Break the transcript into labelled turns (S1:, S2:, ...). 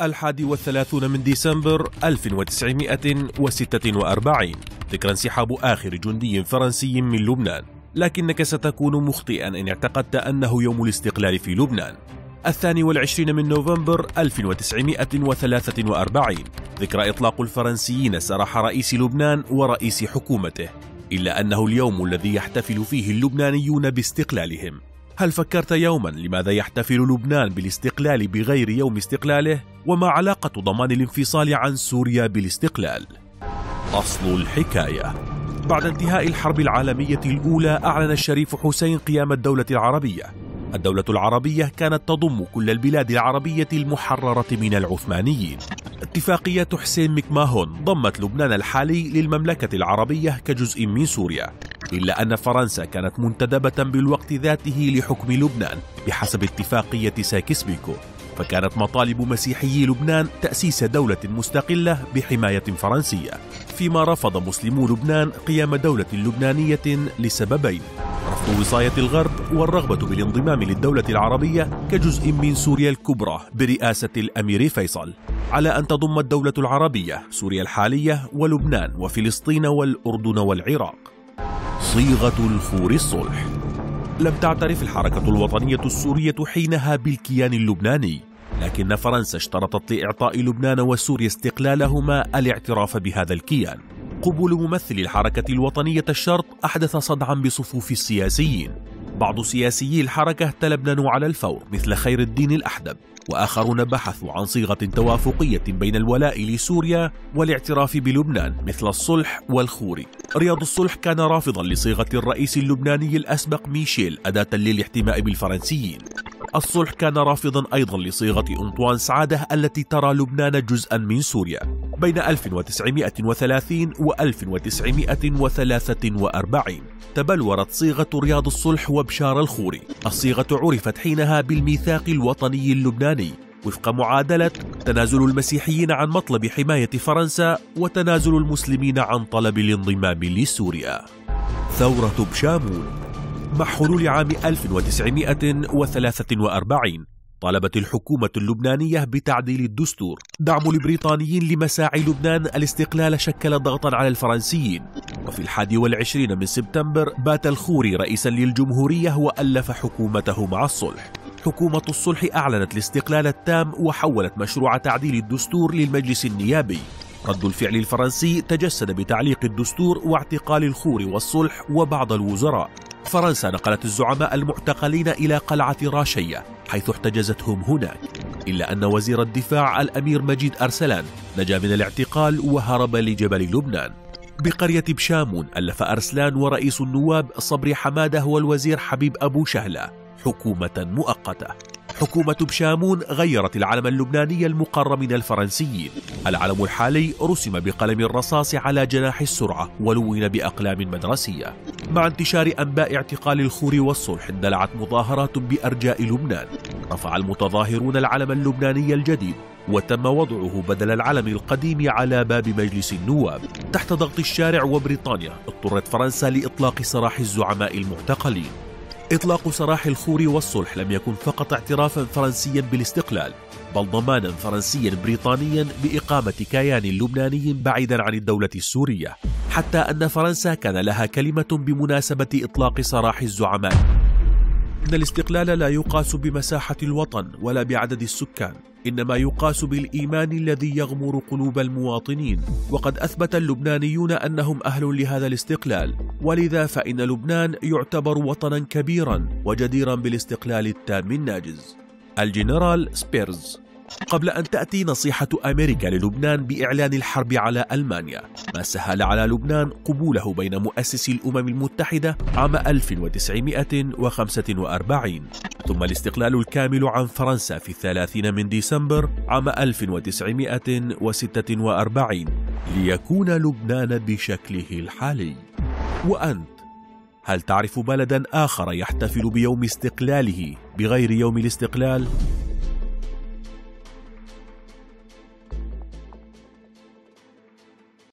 S1: 31 من ديسمبر 1946 ذكرى انسحاب آخر جندي فرنسي من لبنان، لكنك ستكون مخطئا إن اعتقدت أنه يوم الاستقلال في لبنان. 22 من نوفمبر 1943 ذكرى إطلاق الفرنسيين سراح رئيس لبنان ورئيس حكومته، إلا أنه اليوم الذي يحتفل فيه اللبنانيون باستقلالهم. هل فكرت يوما لماذا يحتفل لبنان بالاستقلال بغير يوم استقلاله؟ وما علاقة ضمان الانفصال عن سوريا بالاستقلال؟ أصل الحكاية: بعد انتهاء الحرب العالمية الأولى أعلن الشريف حسين قيام الدولة العربية. الدولة العربية كانت تضم كل البلاد العربية المحررة من العثمانيين. اتفاقية حسين مكماهون ضمت لبنان الحالي للمملكة العربية كجزء من سوريا، إلا أن فرنسا كانت منتدبة بالوقت ذاته لحكم لبنان بحسب اتفاقية سايكس-بيكو، فكانت مطالب مسيحيي لبنان تأسيس دولة مستقلة بحماية فرنسية، فيما رفض مسلمو لبنان قيام دولة لبنانية لسببين: رفض وصاية الغرب والرغبة بالانضمام للدولة العربية كجزء من سوريا الكبرى برئاسة الأمير فيصل، على أن تضم الدولة العربية سوريا الحالية ولبنان وفلسطين والأردن والعراق. صيغة الخور الصلح: لم تعترف الحركة الوطنية السورية حينها بالكيان اللبناني، لكن فرنسا اشترطت لإعطاء لبنان وسوريا استقلالهما الاعتراف بهذا الكيان. قبول ممثل الحركة الوطنية الشرط أحدث صدعا بصفوف السياسيين. بعض سياسيي الحركة تلبنوا على الفور مثل خير الدين الأحدب، وآخرون بحثوا عن صيغة توافقية بين الولاء لسوريا والاعتراف بلبنان مثل الصلح والخوري. رياض الصلح كان رافضا لصيغة الرئيس اللبناني الأسبق ميشيل أداة للاحتماء بالفرنسيين. الصلح كان رافضا أيضا لصيغة أنطوان سعادة التي ترى لبنان جزءا من سوريا. بين 1930 و 1943 تبلورت صيغة رياض الصلح وبشار الخوري. الصيغة عرفت حينها بالميثاق الوطني اللبناني وفق معادلة تنازل المسيحيين عن مطلب حماية فرنسا وتنازل المسلمين عن طلب الانضمام لسوريا. ثورة بشامون: مع حلول عام 1943 طالبت الحكومة اللبنانية بتعديل الدستور. دعم البريطانيين لمساعي لبنان الاستقلال شكل ضغطا على الفرنسيين، وفي 21 من سبتمبر بات الخوري رئيسا للجمهورية وألف حكومته مع الصلح. حكومة الصلح أعلنت الاستقلال التام وحولت مشروع تعديل الدستور للمجلس النيابي. رد الفعل الفرنسي تجسد بتعليق الدستور واعتقال الخوري والصلح وبعض الوزراء. فرنسا نقلت الزعماء المعتقلين إلى قلعة راشية حيث احتجزتهم هناك، إلا أن وزير الدفاع الأمير مجيد أرسلان نجا من الاعتقال وهرب لجبل لبنان. بقرية بشامون ألف أرسلان ورئيس النواب صبري حمادة والوزير حبيب أبو شهلة حكومة مؤقتة. حكومة بشامون غيرت العلم اللبناني المقر من الفرنسيين. العلم الحالي رسم بقلم الرصاص على جناح السرعة ولون بأقلام مدرسية. مع انتشار أنباء اعتقال الخوري والصلح اندلعت مظاهرات بأرجاء لبنان. رفع المتظاهرون العلم اللبناني الجديد وتم وضعه بدل العلم القديم على باب مجلس النواب. تحت ضغط الشارع وبريطانيا اضطرت فرنسا لإطلاق سراح الزعماء المعتقلين. إطلاق سراح الخوري والصلح لم يكن فقط اعترافا فرنسيا بالاستقلال، بل ضمانا فرنسيا بريطانيا بإقامة كيان لبناني بعيدا عن الدولة السورية، حتى أن فرنسا كان لها كلمة بمناسبة إطلاق سراح الزعماء. إن الاستقلال لا يقاس بمساحة الوطن ولا بعدد السكان، إنما يقاس بالإيمان الذي يغمر قلوب المواطنين، وقد أثبت اللبنانيون أنهم أهل لهذا الاستقلال، ولذا فإن لبنان يعتبر وطنا كبيرا وجديرا بالاستقلال التام الناجز. الجنرال سبيرز: قبل أن تأتي نصيحة أمريكا للبنان بإعلان الحرب على ألمانيا، ما سهل على لبنان قبوله بين مؤسسي الأمم المتحدة عام 1945، ثم الاستقلال الكامل عن فرنسا في 30 من ديسمبر عام 1946 ليكون لبنان بشكله الحالي. وأنت، هل تعرف بلدا آخر يحتفل بيوم استقلاله بغير يوم الاستقلال؟